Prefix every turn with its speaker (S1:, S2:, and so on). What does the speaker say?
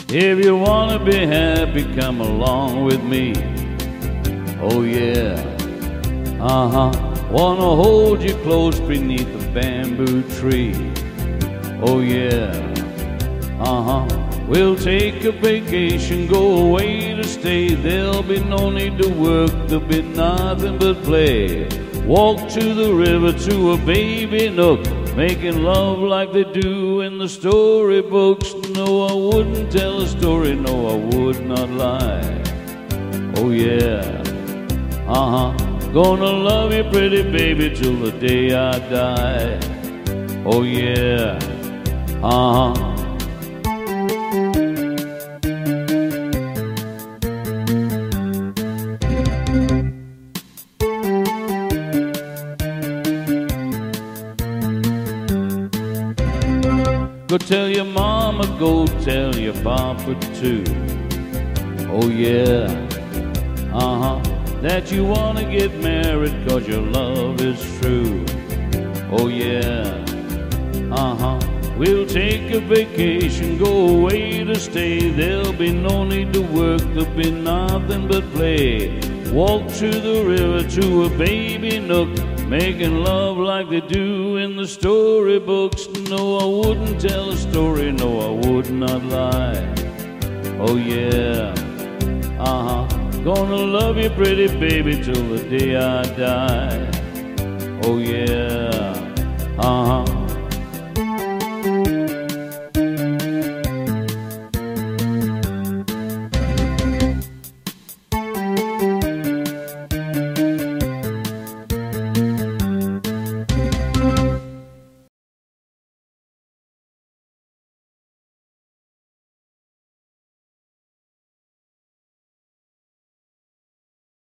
S1: If you wanna be happy, come along with me. Oh yeah, wanna hold you close beneath the bamboo tree. Oh yeah, we'll take a vacation, go away to stay. There'll be no need to work, there'll be nothing but play. Walk to the river, to a baby nook, making love like they do in the storybooks. No, I wouldn't tell a story, no, I would not lie. Oh yeah, gonna love you, pretty baby, till the day I die. Oh yeah, Go tell your mama, go tell your papa too. Oh yeah, that you wanna get married 'cause your love is true. Oh yeah, we'll take a vacation, go away to stay. There'll be no need to work, there'll be nothing but play. Walk to the river, to a baby nook, making love like they do in the storybooks. No, I wouldn't tell a story, no, I would not lie. Oh yeah, gonna love you, pretty baby, till the day I die. Oh yeah,